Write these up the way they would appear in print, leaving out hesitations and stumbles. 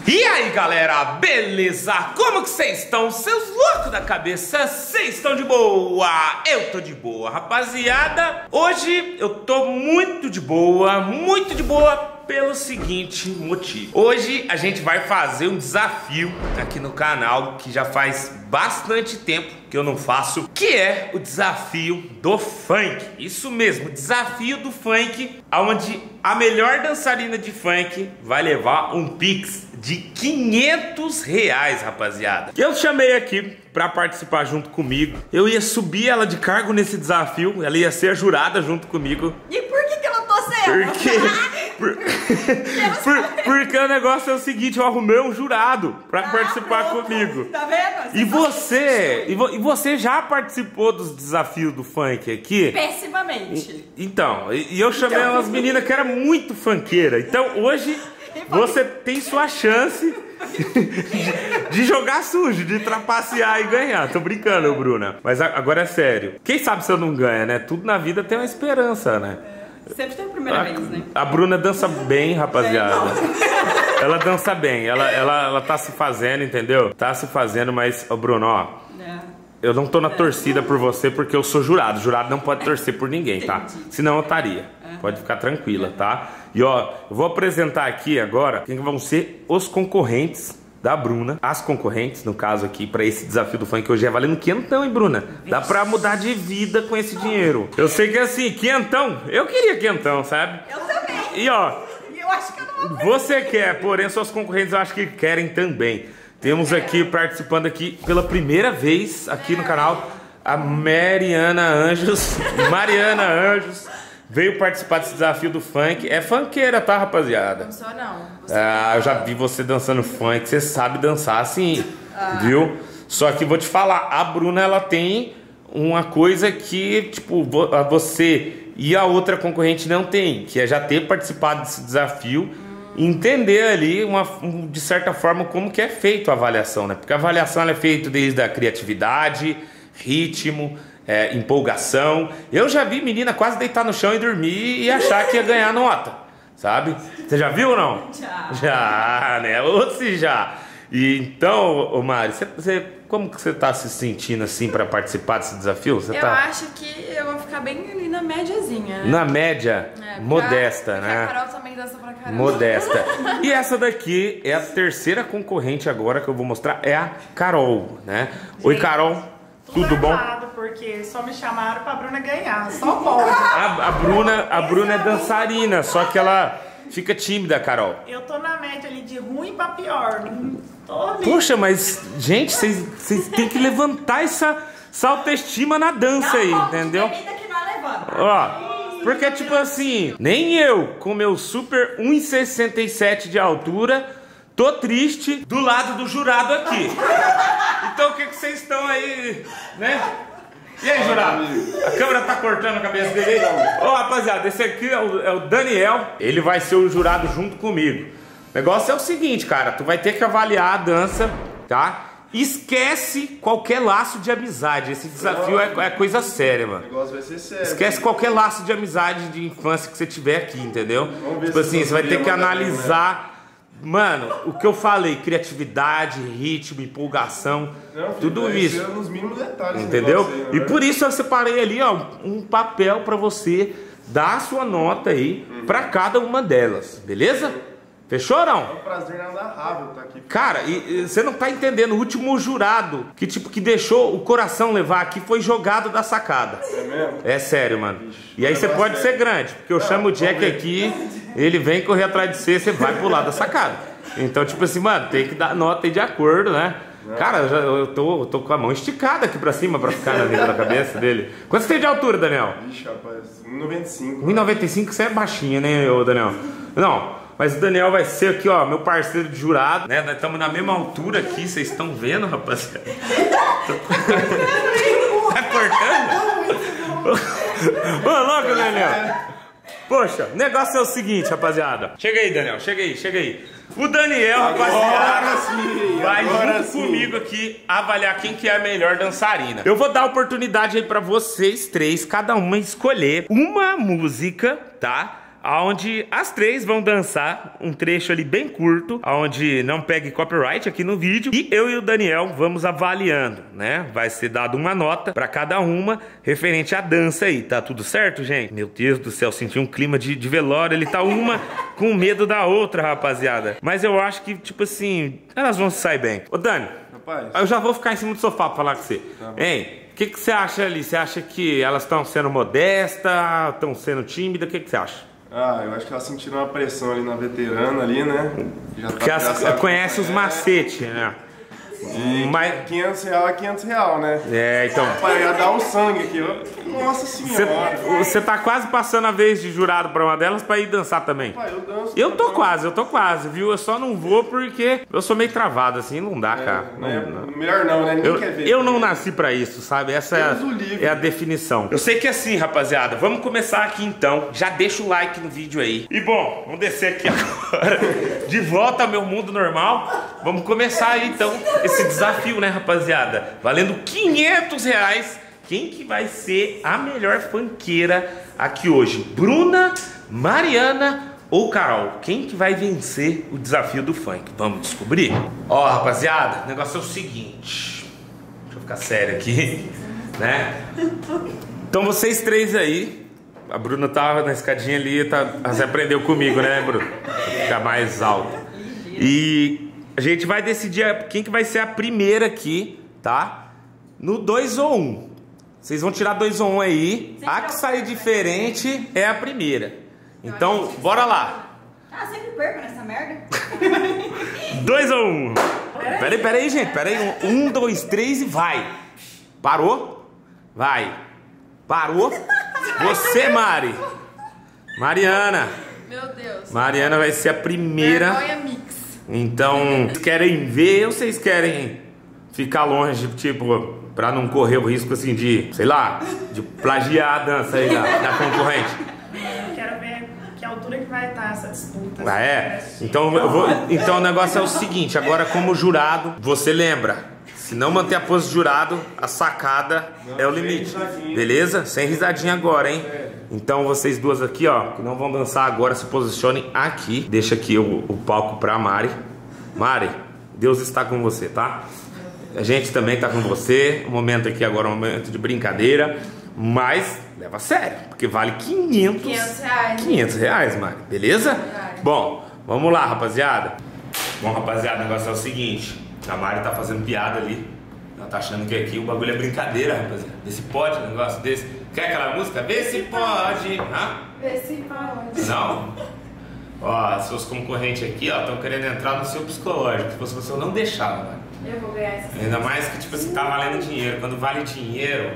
E aí galera, beleza? Como que vocês estão? Seus loucos da cabeça, vocês estão de boa? Eu tô de boa, rapaziada. Hoje eu tô muito de boa pelo seguinte motivo. Hoje a gente vai fazer um desafio aqui no canal que já faz bastante tempo que eu não faço, que é o desafio do funk. Isso mesmo, o desafio do funk, onde a melhor dançarina de funk vai levar um Pix de R$500, rapaziada. Eu chamei aqui pra participar junto comigo. Eu ia subir ela de cargo nesse desafio, ela ia ser a jurada junto comigo. E por que eu não tô sendo? Porque o negócio é o seguinte, eu arrumei um jurado pra participar comigo. Tá vendo? E você já participou dos desafios do funk aqui? Pessimamente. Então, eu chamei umas meninas que eram muito funkeiras. Então hoje você tem sua chance de jogar sujo, de trapacear e ganhar. Tô brincando, Bruna. Mas agora é sério. Quem sabe se eu não ganho, né? Tudo na vida tem uma esperança, né? Sempre tem a primeira vez, né? A Bruna dança bem, rapaziada. Ela dança bem, ela tá se fazendo, entendeu? Tá se fazendo, mas, ô Bruno, ó. Eu não tô na torcida por você porque eu sou jurado. Jurado não pode torcer por ninguém, tá? Senão eu estaria. Pode ficar tranquila, tá? E ó, eu vou apresentar aqui agora quem vão ser os concorrentes da Bruna. As concorrentes, no caso aqui, pra esse desafio do funk, que hoje é valendo quinhentão, hein, Bruna? Dá pra mudar de vida com esse dinheiro. Eu sei que é assim, quinhentão, eu queria quinhentão, sabe? Eu também. E ó, eu acho que eu não vou. Você quer, porém suas concorrentes eu acho que querem também. Temos aqui, participando aqui pela primeira vez aqui no canal, a Mariana Anjos. Mariana Anjos veio participar desse desafio do funk. É funkeira, tá, rapaziada? Não sou, não. Eu já vi você dançando funk, você sabe dançar assim, viu? Só que vou te falar, a Bruna, ela tem uma coisa que, tipo, você e a outra concorrente não tem, que é já ter participado desse desafio, entender ali, de certa forma, como que é feito a avaliação, né? Porque a avaliação ela é feita desde a criatividade, ritmo, empolgação. Eu já vi menina quase deitar no chão e dormir e achar que ia ganhar nota, sabe? Você já viu ou não? Já, né? Ou se já. E então, ô Mari, como que você tá se sentindo assim pra participar desse desafio? Eu acho que eu vou ficar bem ali na médiazinha, né? Na média, modesta, porque né? a Carol também dança pra caramba. Modesta. E essa daqui é a terceira concorrente agora que eu vou mostrar, é a Carol, né? Gente, oi, Carol. Tudo bom? Porque só me chamaram pra Bruna ganhar, só pode. A Bruna é dançarina, só que ela fica tímida, Carol. Eu tô na média ali de ruim pra pior. Poxa, mas, gente, vocês têm que levantar essa autoestima na dança aí, entendeu? Que não levanta. Ó, porque tipo assim, nem eu, com meu super 1,67 de altura, tô triste do lado do jurado aqui. Então o que vocês estão aí, né? E aí, jurado? A câmera tá cortando a cabeça dele aí? Ô, rapaziada, esse aqui é o Daniel. Ele vai ser o jurado junto comigo. O negócio é o seguinte, cara. Tu vai ter que avaliar a dança, tá? Esquece qualquer laço de amizade. Esse desafio é coisa séria, mano. O negócio vai ser sério. Esquece qualquer laço de amizade de infância que você tiver aqui, entendeu? Tipo assim, você vai ter que analisar... Mano, o que eu falei, criatividade, ritmo, empolgação, tudo isso. Nos mínimos detalhes, entendeu? Aí, e por isso eu separei ali, ó, um papel pra você dar a sua nota aí pra cada uma delas, beleza? Fechou ou não? É um prazer inenarrável estar aqui. Cara, e você não tá entendendo, o último jurado que deixou o coração levar aqui foi jogado da sacada. É mesmo? É sério, mano. E aí você pode ser grande, porque eu chamo o Jack aqui, ele vem correr atrás de você vai pular da sacada. Então, tipo assim, mano, tem que dar nota aí de acordo, né? Cara, eu tô com a mão esticada aqui pra cima pra ficar na língua da cabeça dele. Quanto você tem de altura, Daniel? Ixi, rapaz, 1,95. 1,95 você é baixinho, né, ô Daniel? Não. Mas o Daniel vai ser aqui, ó, meu parceiro de jurado, né? Nós estamos na mesma altura aqui, vocês estão vendo, rapaziada? Tá cortando? Ô, louco, Daniel! Poxa, o negócio é o seguinte, rapaziada. Chega aí, Daniel, chega aí. O Daniel, rapaziada, vai junto comigo aqui avaliar quem que é a melhor dançarina. Eu vou dar a oportunidade aí pra vocês três, cada uma escolher uma música, tá? onde as três vão dançar um trecho ali bem curto, onde não pegue copyright aqui no vídeo, e eu e o Daniel vamos avaliando, né? Vai ser dado uma nota pra cada uma referente à dança aí, tá tudo certo, gente? Meu Deus do céu, senti um clima de velório, ele tá uma com medo da outra, rapaziada. Mas eu acho que, tipo assim, elas vão se sair bem. Ô Dani, Rapaz, eu já vou ficar em cima do sofá pra falar com você. Tá bom. Hein? O que você acha ali? Você acha que elas estão sendo modestas, estão sendo tímidas? O que você acha? eu acho que elas sentiram uma pressão ali na veterana ali, né? Porque elas conhecem os macetes, né? E Mas... 500 real é 500 real, né? É, então... Pai, ia dar um sangue aqui. Nossa senhora. Você tá quase passando a vez de jurado pra uma delas pra ir dançar também. Pai, eu danço. Eu tô quase, viu? Eu só não vou porque eu sou meio travado, assim, não dá, cara. Melhor não, né? Ninguém quer ver. Eu não nasci pra isso, sabe? Essa é a definição. Eu sei que é assim, rapaziada. Vamos começar aqui então. Já deixa o like no vídeo aí. E bom, vamos descer aqui agora. De volta ao meu mundo normal. Vamos começar aí então esse desafio, né, rapaziada? Valendo 500 reais. Quem que vai ser a melhor funkeira aqui hoje? Bruna, Mariana ou Carol? Quem que vai vencer o desafio do funk? Vamos descobrir? Ó, rapaziada, o negócio é o seguinte. Deixa eu ficar sério aqui, né? Então vocês três aí. A Bruna tava na escadinha ali, você aprendeu comigo, né, Bruna? Pra ficar mais alto. E a gente vai decidir quem que vai ser a primeira aqui, tá? No 2 ou 1. Vocês vão tirar 2 ou 1 aí. A que sair diferente é a primeira. Então, bora lá. Ah, sempre perco nessa merda. 2 ou 1. Pera aí, gente. Pera aí. 1, 2, 3 e vai. Parou? Vai. Parou? Você, Mari. Mariana. Meu Deus. Mariana vai ser a primeira. Vergonha mix. Então, vocês querem ver ou vocês querem ficar longe, tipo, pra não correr o risco, assim, de, sei lá, de plagiar a dança aí da concorrente? Eu quero ver que altura que vai estar essa disputa. Ah, é? Então, então o negócio é o seguinte, agora como jurado, você lembra, se não manter a pose de jurado, a sacada é o limite, beleza? Sem risadinha agora, hein? Então vocês duas aqui, ó, que não vão dançar agora, se posicionem aqui. Deixa aqui o palco pra Mari. Mari, Deus está com você, tá? A gente também tá com você. O momento aqui agora é um momento de brincadeira, mas leva a sério, porque vale 500 reais. 500 reais, Mari, beleza? Bom, vamos lá, rapaziada. Bom, rapaziada, o negócio é o seguinte. A Mari tá fazendo piada ali. Ela tá achando que aqui o bagulho é brincadeira, rapaziada. Vê se pode um negócio desse. Quer aquela música? Vê se pode. Hã? Vê se pode. Não? Ó, seus concorrentes aqui, ó, estão querendo entrar no seu psicológico. Se fosse você, eu não deixava, mano. Eu vou ganhar essa. Ainda mais que, tipo assim, tá valendo dinheiro. Quando vale dinheiro,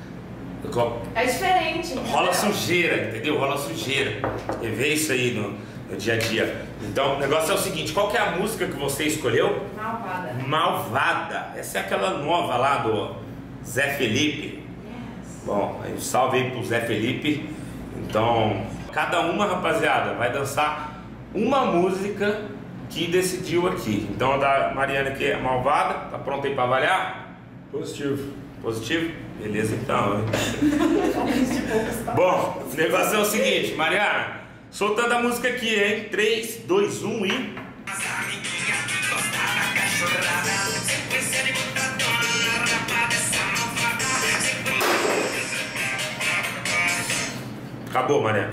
é diferente. rola sujeira, entendeu? Rola sujeira. E vê isso aí no dia a dia. Então, o negócio é o seguinte, qual que é a música que você escolheu? Malvada. Malvada. Essa é aquela nova lá do Zé Felipe. Bom, aí salve aí pro Zé Felipe. Então, cada uma, rapaziada, vai dançar uma música que decidiu aqui. Então a da Mariana aqui é Malvada. Tá pronta aí pra avaliar? Positivo. Positivo? Beleza então. Bom, o negócio é o seguinte, Mariana, soltando a música aqui, hein? 3, 2, 1 e... Acabou, Mariana.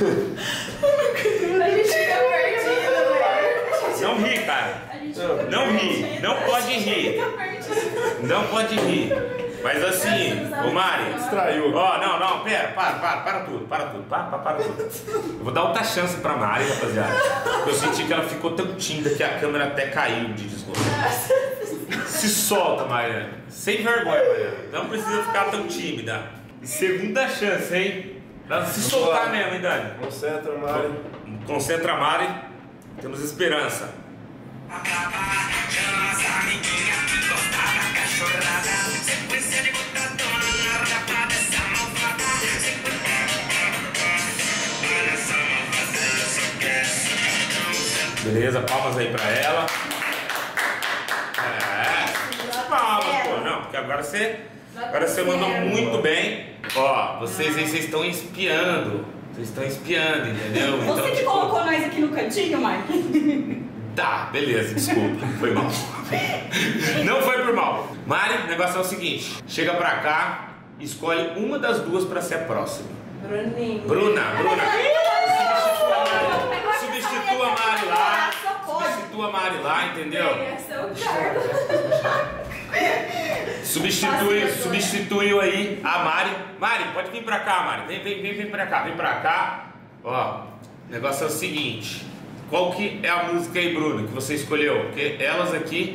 A gente fica perdido, Não ri, cara. Não ri. Não pode rir. Não pode rir. Mas assim, ô Mari. Distraiu. Ó, não, pera, para tudo. Para tudo. Eu vou dar outra chance pra Mari, rapaziada. Eu senti que ela ficou tão tímida que a câmera até caiu de desgosto. Se solta, Mariana. Sem vergonha, Mariana. Não precisa ficar tão tímida. E segunda chance, hein? Pra se soltar mesmo, hein, Dani? Concentra, Mari. Concentra, Mari. Temos esperança. Beleza, palmas aí pra ela. Palmas, pô. Não, porque agora você mandou muito bem. Ó, vocês aí, vocês estão espiando Vocês estão espiando, entendeu? Você então, que tipo... colocou nós aqui no cantinho, Mike? Tá, beleza, desculpa, foi mal. Não foi por mal. Mari, o negócio é o seguinte: chega pra cá, escolhe uma das duas pra ser a próxima. Bruninho. Bruna. Substitua a Mari lá. Substitua a Mari lá, entendeu? Esse é o cargo. Substituiu aí a Mari. Mari, pode vir pra cá, Mari. Vem pra cá, vem pra cá. Ó, o negócio é o seguinte: qual que é a música aí, Bruno, que você escolheu? Porque elas aqui...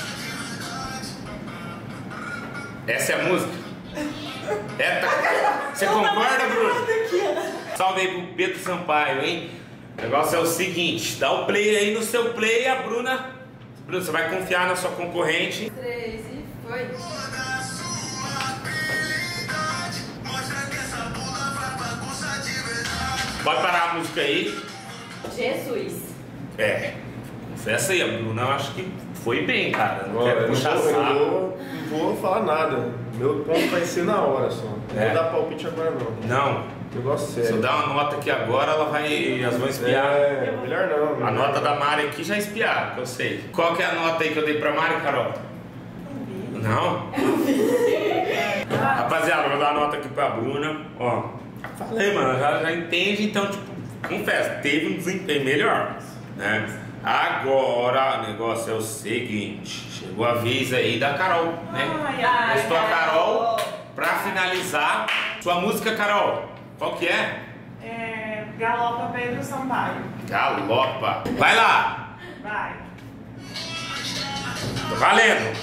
Essa é a música? Você concorda, Bruno? Salve aí pro Pedro Sampaio, hein? O negócio é o seguinte: dá o play aí no seu play, a Bruna... Bruna, você vai confiar na sua concorrente. 3 e foi. Pode parar a música aí. Jesus. É, confessa aí, a Bruna, eu acho que foi bem, cara. Não Olha, quero puxar eu saco. não vou falar nada. Meu ponto vai ser na hora só. Não É. vou dar palpite agora não. Não, Negócio se eu sério. dar uma nota aqui agora, elas vão espiar. É, melhor não. A nota da Mari aqui já espiaram, que eu sei. Qual que é a nota aí que eu dei pra Mari, Carol? Não? Rapaziada, eu vou dar a nota aqui pra Bruna. Ó, falei, mano, já entende, então, tipo, confesso, teve um desempenho melhor, né? Agora, o negócio é o seguinte: chegou a vez aí da Carol, né? Ai, Estou a Carol pra finalizar. Sua música, Carol, qual que é? Galopa Pedro Sampaio. Galopa. Vai lá! Vai. Tô valendo!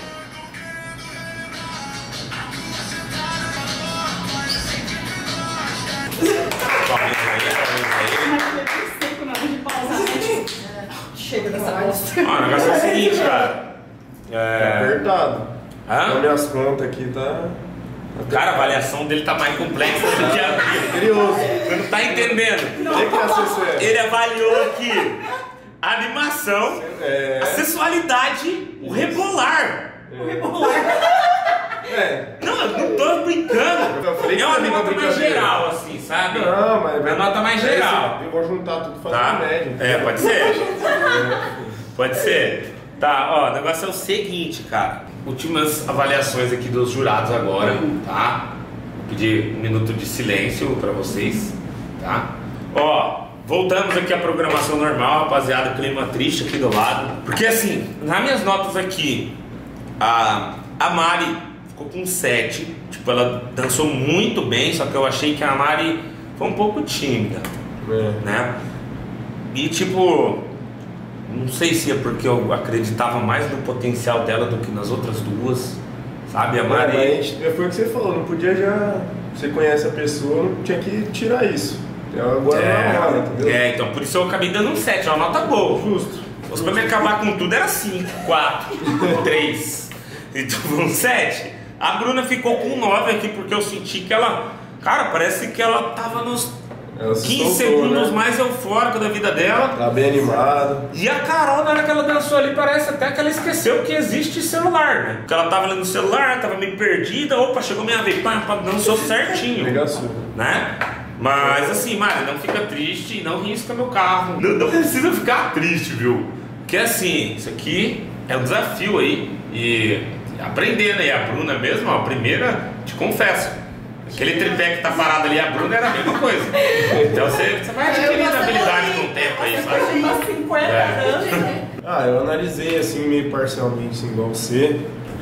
Seco na hora de pausar, né? Chega dessa bosta. Ó, o negócio é o seguinte, cara. Tá apertado. Hã? Olha as contas aqui, tá... Cara, a avaliação dele tá mais complexa do que a minha. Curioso. Você não tá entendendo. Tem que ser sério. Ele avaliou aqui a animação, a sensualidade, o rebolar. Não, eu não tô brincando. Eu falei que É uma foi uma nota mais brincadeira. geral, assim, sabe? Não, mas... É uma nota mais geral. Eu vou juntar tudo e fazer Tá? uma média. É, pode ser. Pode ser. Tá, ó, o negócio é o seguinte, cara. Últimas avaliações aqui dos jurados agora, tá? Vou pedir um minuto de silêncio pra vocês, tá? Ó, voltamos aqui à programação normal, rapaziada. Clima triste aqui do lado. Porque assim, nas minhas notas aqui, a Mari ficou com 7. Tipo, ela dançou muito bem, só que eu achei que a Mari foi um pouco tímida, né? E tipo, não sei se é porque eu acreditava mais no potencial dela do que nas outras duas, sabe? A Mari... Mas foi o que você falou, não podia já... Você conhece a pessoa, não tinha que tirar isso. Agora não é hora, entendeu? então por isso eu acabei dando um 7, uma nota boa. Justo. Você pra me acabar com tudo era 5, 4, 3. Então foi um 7. A Bruna ficou com 9 aqui porque eu senti que ela... Cara, parece que ela tava nos Ela se 15 soltou, segundos né? mais eufóricos da vida dela. Tá bem animada. E a Carol, na hora que ela dançou ali, parece até que ela esqueceu que existe celular, né? Porque ela tava ali no celular, tava meio perdida. Opa, chegou minha vez, pá, dançou certinho, Liga sua. né? Mas assim, Mari, não fica triste, não risca meu carro. Não precisa ficar triste, viu? Porque assim, isso aqui é um desafio aí. E aprendendo aí, a Bruna mesmo, ó, a primeira, te confesso, aquele tripé que tá parado ali, a Bruna era a mesma coisa. Então você vai adquirindo habilidade com o tempo aí, sabe? Umas 50 anos. Ah, eu analisei assim meio parcialmente, assim, igual você.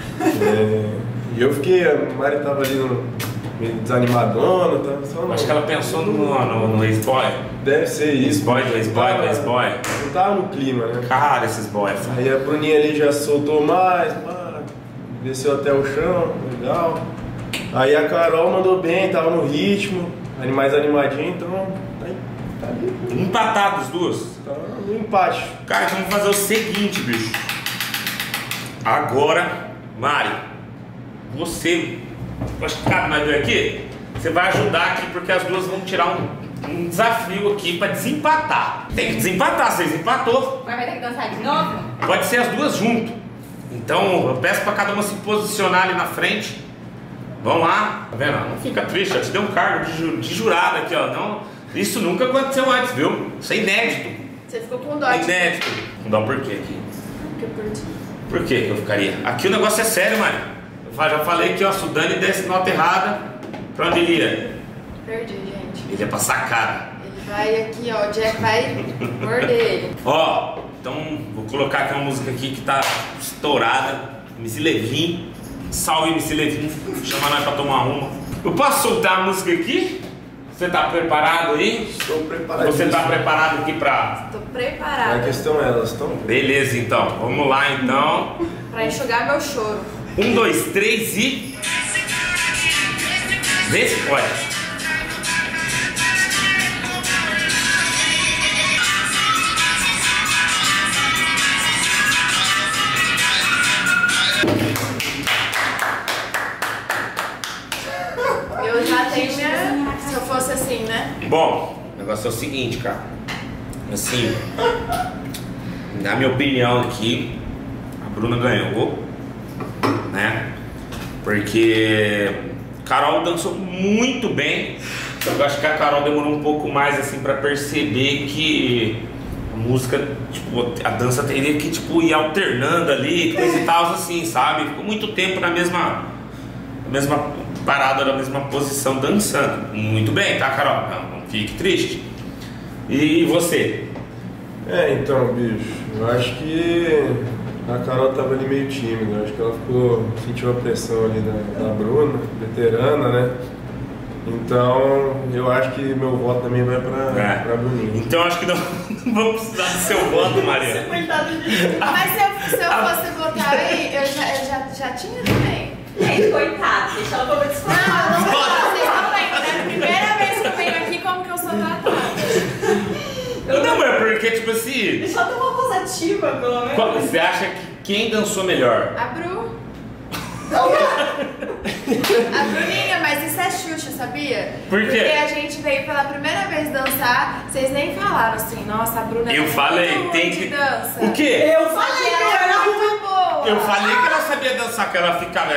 E eu fiquei, a Mari tava ali meio desanimadona, tava só Acho que ela pensou no ex-boy. Deve ser isso. Ex-boy do ex-boy do ex-boy. Não tava no clima, né? Cara, esses boys. Aí a Bruninha ali já soltou mais, pá, desceu até o chão, legal. Aí a Carol mandou bem, tava no ritmo, mais animadinha, então tá ali. Empatados duas. Tá no empate. Cara, então vamos fazer o seguinte, bicho. Agora, Mari, você, acho que cabe mais dois aqui. Você vai ajudar aqui porque as duas vão tirar um desafio aqui pra desempatar. Tem que desempatar, vocês empatou. Mas vai ter que dançar de novo? Pode ser as duas junto. Então eu peço pra cada uma se posicionar ali na frente. Vamos lá, tá vendo? Não fica triste, eu te dei um cargo de jurado aqui, ó. Não, Isso nunca aconteceu antes, viu? Isso é inédito. Você ficou com dó. É inédito. Com dó por quê aqui? Porque eu perdi. Por que eu ficaria? Aqui o negócio é sério, mano. Eu já falei que ó, se o Dani desse nota errada, pra onde ele ia? Perdi, gente. Ele ia pra sacada. Ele vai aqui, ó. O Jack vai morder ele. Ó, então vou colocar aqui uma música aqui que tá estourada. MC Levin. Salve MC Levin. Chama nós pra tomar uma. Eu posso soltar a música aqui? Você tá preparado aí? Estou preparado. Você tá preparado aqui pra... Tô A preparada questão é, elas estão... Beleza, então. Vamos lá, então. pra enxugar meu choro. 1, 2, 3 e... Vê se pode. Eu já tenho minha... Se eu fosse assim, né? Bom, o negócio é o seguinte, cara. Assim, na minha opinião aqui, a Bruna ganhou, né? Porque Carol dançou muito bem. Eu acho que a Carol demorou um pouco mais assim pra perceber que a música, tipo, a dança teria que tipo ir alternando ali, coisa e tal, assim, sabe? Ficou muito tempo na mesma parada, na mesma posição, dançando. Muito bem, tá, Carol? Não fique triste. E você? É, então, bicho, eu acho que a Carol tava ali meio tímida, eu acho que ela sentiu a pressão ali da Bruna, veterana, né? Então, eu acho que meu voto também vai pra Bruninha. Então acho que não vamos precisar do seu voto, Maria. Mas se eu fosse votar aí, eu já tinha também. Gente, coitado, deixa ela pra descontar. Não, vocês não lembram, né? Primeira vez que eu venho aqui, como que eu sou tratada? Não, mas porque, tipo assim... Deixa ela ter uma voz ativa, pelo menos. Você acha que quem dançou melhor? A Bru. A Bruninha, mas isso é Xuxa, sabia? Por quê? Porque a gente veio pela primeira vez dançar, vocês nem falaram assim, nossa, a Bruna Eu é falei, muito tem ruim que... de dança. O quê? Eu falei que Ela era é muito boa. Eu falei que ela sabia dançar, que ela ficava...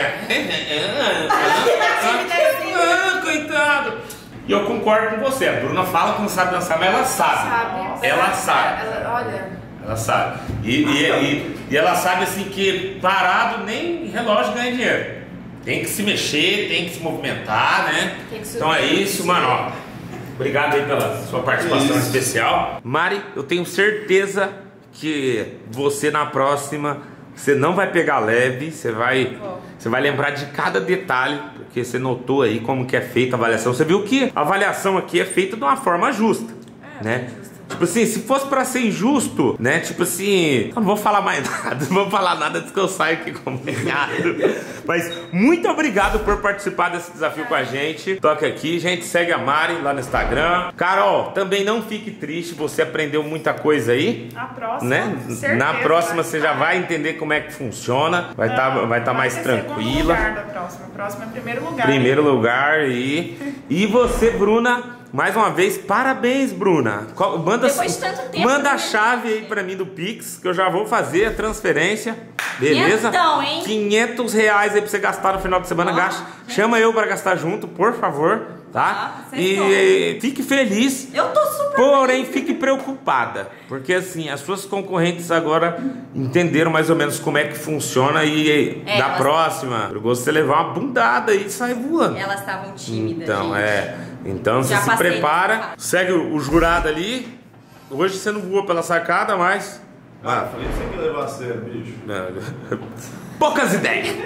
Coitado. E eu concordo com você, a Bruna fala que não sabe dançar, mas ela sabe. Ela sabe. Olha... Ela sabe. E ela sabe assim que parado nem relógio ganha dinheiro. Tem que se mexer, tem que se movimentar, né? Então é isso, mano. Ó, obrigado aí pela sua participação especial. Mari, eu tenho certeza que você na próxima, você não vai pegar leve, você vai lembrar de cada detalhe, porque você notou aí como que é feita a avaliação. Você viu que a avaliação aqui é feita de uma forma justa, né? Tipo assim, se fosse pra ser injusto, né? Tipo assim, eu não vou falar mais nada, não vou falar nada antes que eu saia aqui como errado. Mas muito obrigado por participar desse desafio com a gente. Toque aqui, gente, segue a Mari lá no Instagram. Carol, também não fique triste, você aprendeu muita coisa aí. A próxima, né? certeza, Na próxima você já vai entender como é que funciona, vai estar mais tranquila. Próximo é primeiro lugar. Primeiro lugar e você, Bruna, mais uma vez, parabéns, Bruna. Depois de tanto tempo, manda a né? chave aí pra mim do Pix, que eu já vou fazer a transferência. Beleza? Então, hein? R$500 aí pra você gastar no final de semana. Chama eu pra gastar junto, por favor, tá? E fique feliz. Eu tô super Porém, fique preocupada, porque assim, as suas concorrentes agora entenderam mais ou menos como é que funciona e da próxima, eu gosto de você levar uma bundada e sair voando. Elas estavam tímidas, Então, gente. Então você Já se passei prepara, nessa fase. segue o jurado ali. Hoje você não voou pela sacada, mas... Ah, falei que você quer levar a sério, bicho. Poucas ideias.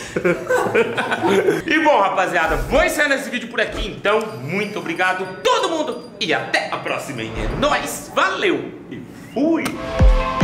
E bom, rapaziada, vou encerrar esse vídeo por aqui, então. Muito obrigado todo mundo e até a próxima. É nóis, valeu e fui.